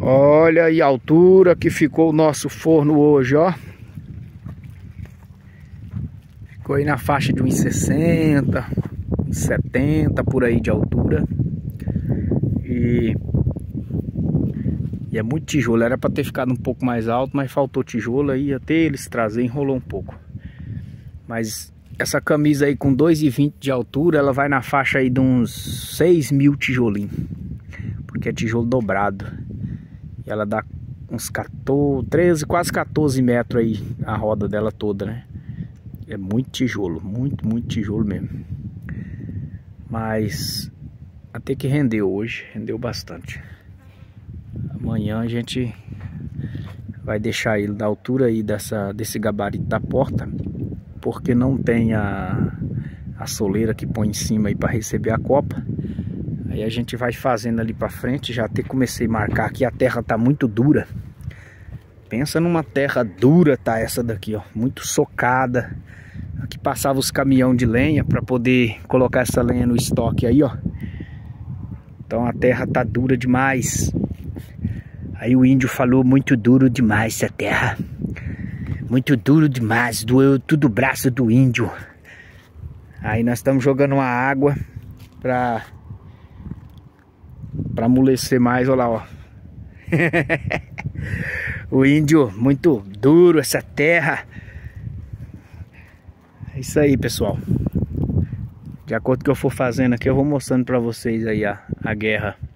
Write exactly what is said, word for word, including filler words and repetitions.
Olha aí a altura que ficou o nosso forno hoje, ó. Ficou aí na faixa de uns sessenta, uns setenta por aí de altura. E, e é muito tijolo, era para ter ficado um pouco mais alto, mas faltou tijolo aí, até eles trazer enrolou um pouco. Mas essa camisa aí com dois e vinte de altura, ela vai na faixa aí de uns seis mil tijolinhos. Porque é tijolo dobrado. E ela dá uns quatorze, treze, quase quatorze metros aí a roda dela toda, né? É muito tijolo, muito, muito tijolo mesmo. Mas até que rendeu hoje, rendeu bastante. Amanhã a gente vai deixar ele da altura aí dessa, desse gabarito da porta, porque não tem a, a soleira que põe em cima aí para receber a copa. Aí a gente vai fazendo ali para frente. Já até comecei a marcar aqui, a terra tá muito dura. Pensa numa terra dura, tá essa daqui, ó, muito socada. Aqui passava os caminhão de lenha para poder colocar essa lenha no estoque aí, ó. Então a terra tá dura demais. Aí o índio falou: muito duro demais essa terra. Muito duro demais, doeu tudo o braço do índio. Aí nós estamos jogando uma água pra, pra amolecer mais, olha lá, ó. O índio, muito duro essa terra. É isso aí, pessoal. De acordo com o que eu for fazendo aqui, eu vou mostrando pra vocês aí a, a guerra.